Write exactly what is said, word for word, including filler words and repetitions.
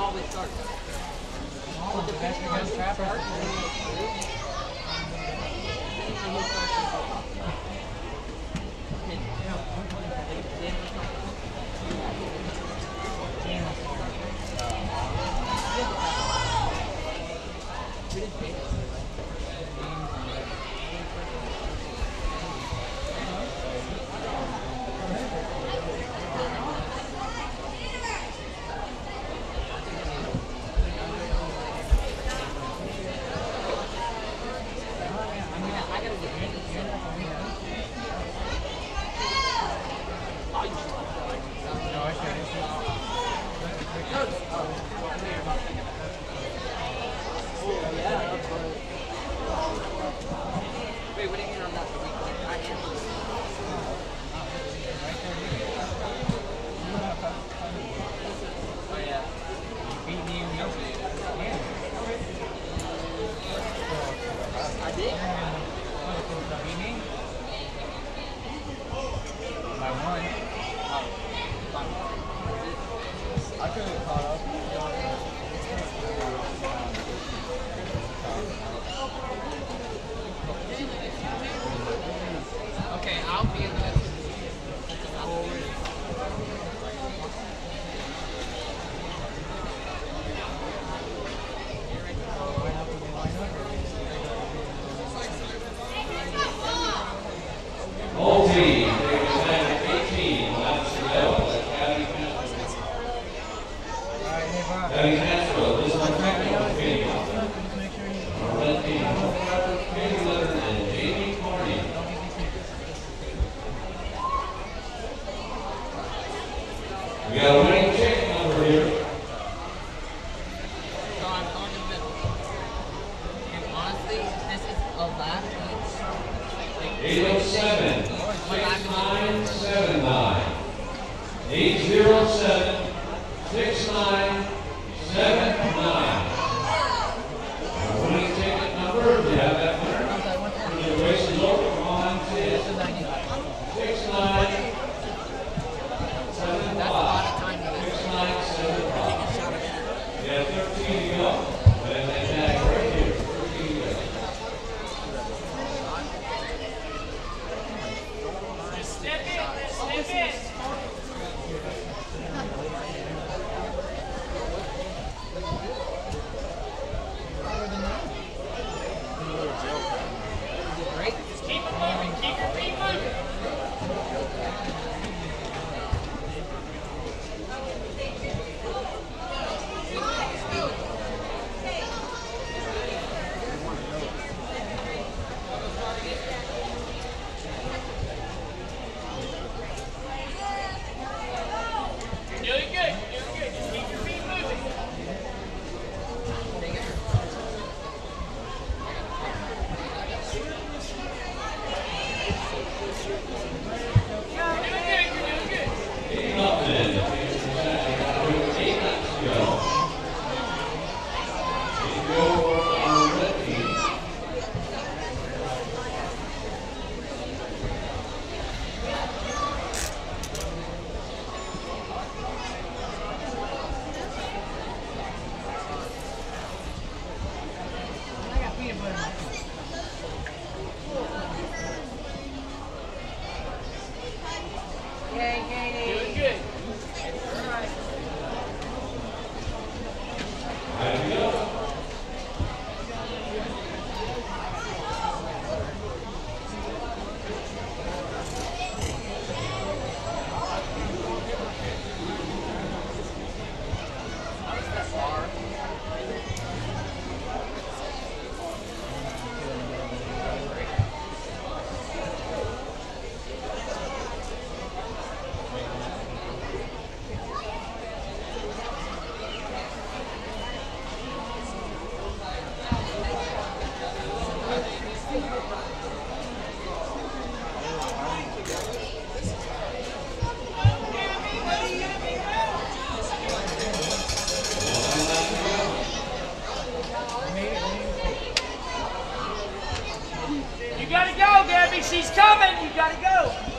always starts. Well, depending on who starts, We got a winning ticket number here. So I'm going in the middle. And honestly, this is a lap each. eight oh seven, six nine seven nine. eight oh seven, six nine seven nine. Our winning ticket number, do you have that winner? The race is over. Come on, six nine seven five. Yeah, thirteen to go. And then that right here, thirteen to go. Step in, step in. Just keep it moving, keep your feet moving. You gotta go, Gabby. She's coming. You gotta go.